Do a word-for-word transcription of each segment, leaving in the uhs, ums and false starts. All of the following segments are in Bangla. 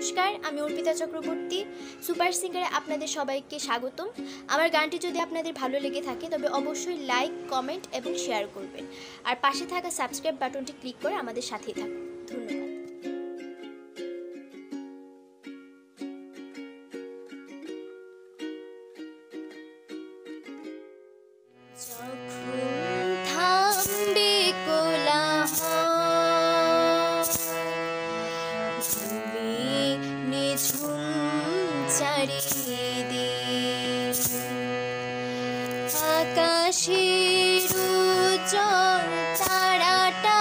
নমস্কার, আমি অর্পিতা চক্রবর্তী সুপার সিঙ্গারে আপনাদের সবাইকে স্বাগতম। আমার গানটি যদি আপনাদের ভালো লেগে থাকে তবে অবশ্যই লাইক, কমেন্ট এবং শেয়ার করবেন, আর পাশে থাকা সাবস্ক্রাইব বাটনটি ক্লিক করে আমাদের সাথেই থাকুন। ধন্যবাদ। যখন থামবে কোলাহল, তুমি নিঝুম চারিদিক, আকাশের উজ্জ্বল তারাটা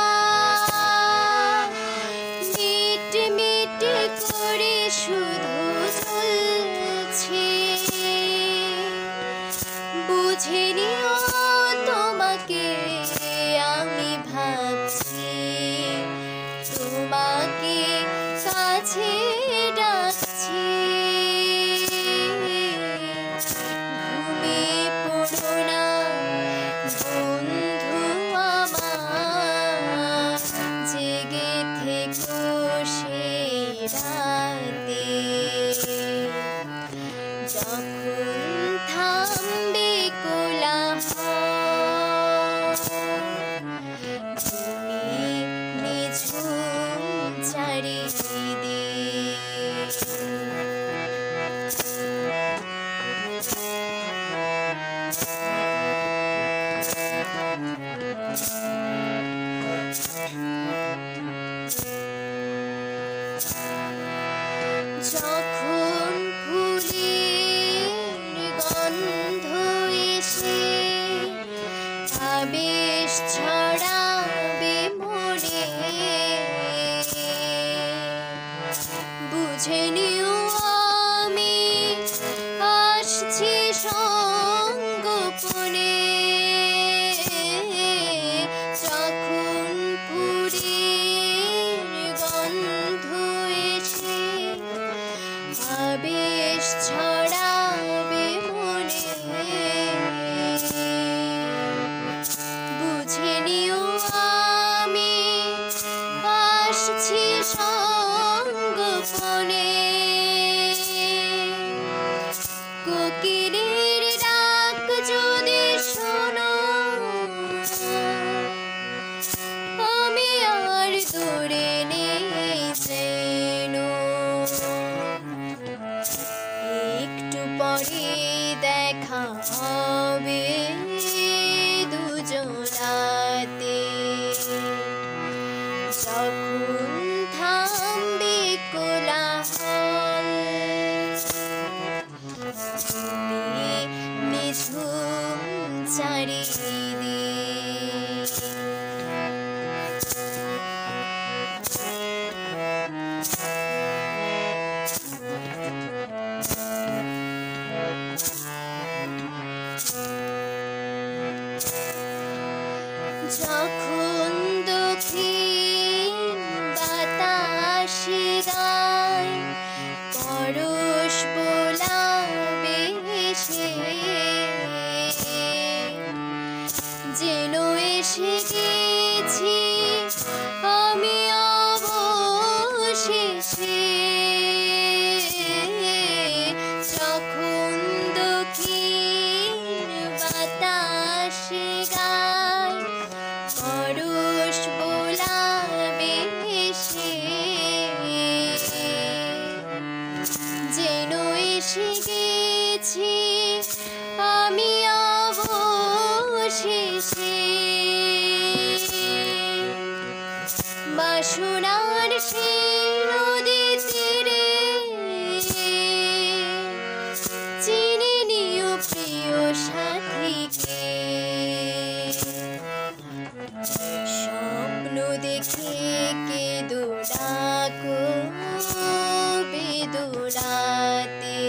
মিট মিট করে শুধু জ্বলছে। বুঝে নিও তোমাকে আমি ভাবছি, তোমাকে কাছে ডাকছি। ঘুমিয়ে পড়ো না বন্ধু আমার, জেগে থেকো সেই রাতে। যখন থামবে কোলাহল, তুমি নিঝুম চারিদিক। যখন ফুলের গন্ধ এসে আবেশ ছড়াবে মনে, বুঝে নিও আমি আসছি সঙ্গোপনে। যখন ফুলের গন্ধ এসে আবেশ ছড়াবে মনে, বুঝে নিও আমি আসছি সঙ্গোপনে। কোকিলের ডাক যদি শোনো, আমি আর দূরে নেই যেন। একটু পরে দেখা হবে দুজনাতে। যখন থামবে কোলাহল, তুমি নিঝুম চারিদিক। যখন দক্ষিণ বাতাসে গায় পরশ বোলাবে এসে, যেন এসে গেছি আমি অবশেষে। যখন দক্ষিণ বাতাসে গায় পরশ বোলাবে এসে, যেন এসে গেছি আমি অবশেষে। বাসনার সেই নদী তীরে চিনে নিও প্রিয় সাথীকে। স্বপ্ন দেখে কেঁদো ডাকো বেদনাতে।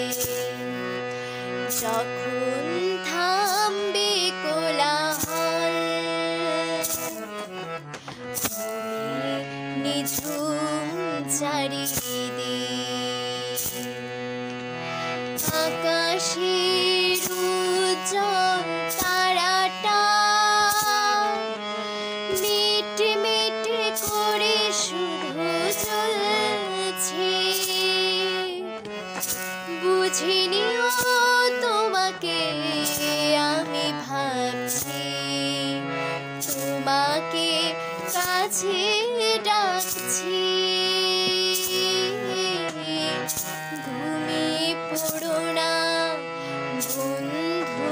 যখন থামবে কোলাহল, তুমি নিঝুম চারিদিক, আকাশের উজ্জ্বল তারাটা মিট মিট করে শুধু জ্বলছে। বুঝিনিও তোমাকে আমি ভাবছি, তোমাকে কাছে ডাকছি। ঘুমিয়ে পড়ো না বন্ধু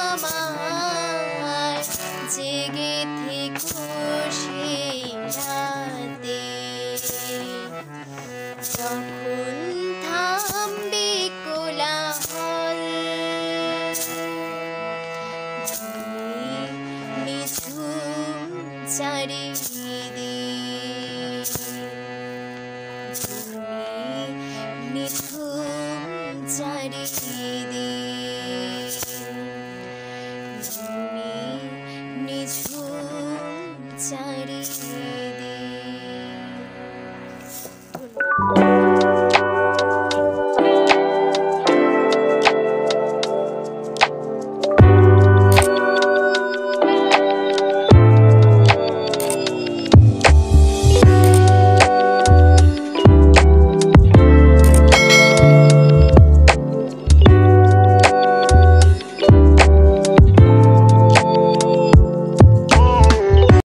আমার, জেগে থেকো সেই রাতে।